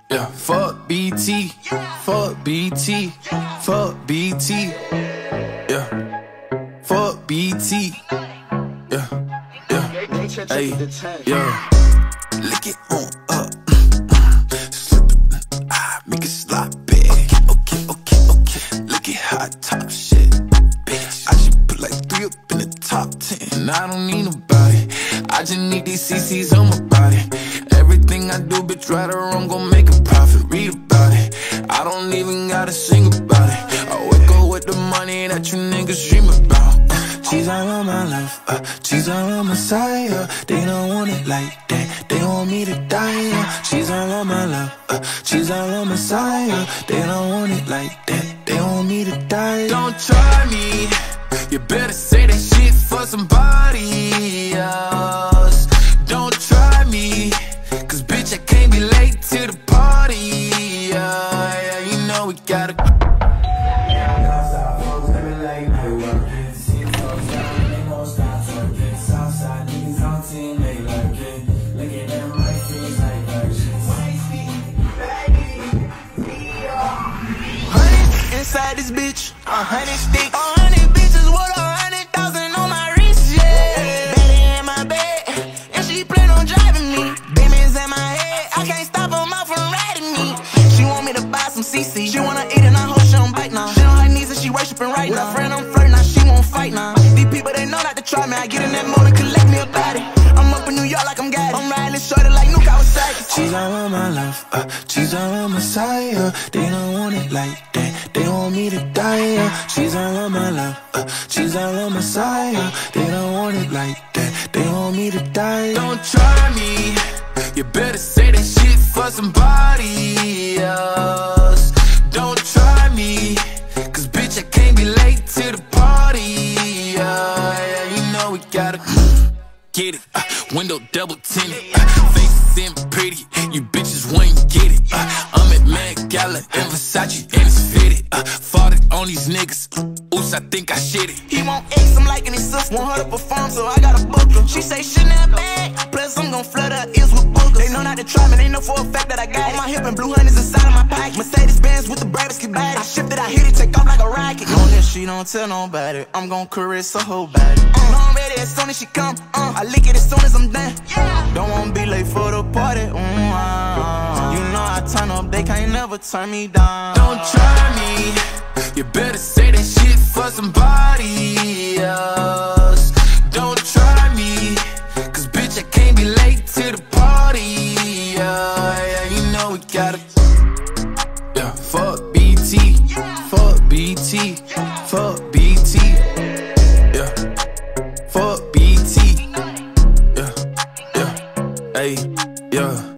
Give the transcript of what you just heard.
Yeah, fuck BT, fuck BT, fuck BT. Yeah, fuck BT. Yeah, yeah, hey, yeah. Lick it on up, slip it, make it sloppy. Okay. Look at how I top shit, bitch. I just put like 3 up in the top 10. And I don't need nobody, I just need these CCs on my body. Everything I do, bitch, right or wrong, gon' make a profit. Read about it, I don't even gotta sing about it. I wake up with the money that you niggas dream about. She's all on my left, she's all on my side. They don't want it like that, they want me to die. She's all on my left, she's all on my side. They don't want it like that, they want me to die. Don't try me, you better say that shit for somebody else. Don't try me, cause bitch I can't be late to the party. Yeah, you know we gotta inside this bitch, 100 sticks, 100 bitches with 100,000 on my wrist, yeah. Baby in my bed, and she plan on driving me. Demons in my head, I can't stop them out from riding me. She want me to buy some CC, she wanna eat and I hope she don't bite now. She on her knees and she worshiping right now. Friend, I'm flirting, now she won't fight now. These people, they know not to try me. I get in that mode and collect me a body. I'm up in New York like I'm got it. I'm riding shorty like Nuke Kawasaki. She's all on my left, she's all on my side. They don't want it like that, they want me to die. She's all on my left, she's all on my side. They don't want it like that, they want me to die. Don't try me, you better say that shit for somebody else. Don't try me, cause bitch I can't be late to the party. Yeah, you know we gotta get it, window double tinted, faces in pretty, you bitches wouldn't get it. I'm at Met Gala and Versace and it's fitted. Fought it on these niggas, oops, I think I shit it. He want X, I'm liking his sister, want her to perform, so I gotta book her. She say she not bad, plus I'm gon' flood her ears with boogers. They know not to try me, they know for a fact that I got it. On my hip and blue honey's inside of my pocket. Mercedes Benz with the brightest body. I shift it, I hit it, take off like a rocket. Long as she don't tell nobody, I'm gon' caress her whole body. No, I'm ready as soon as she come, I lick it as soon as I'm done. Don't wanna be late for the party, You know I turn up, they can't never turn me down. Don't try me, you better say that shit for somebody else. Don't try me, cause bitch I can't be late to the party. Yeah, you know we gotta fuck BT, fuck BT, fuck BT. Yeah, fuck BT. Yeah, hey, yeah.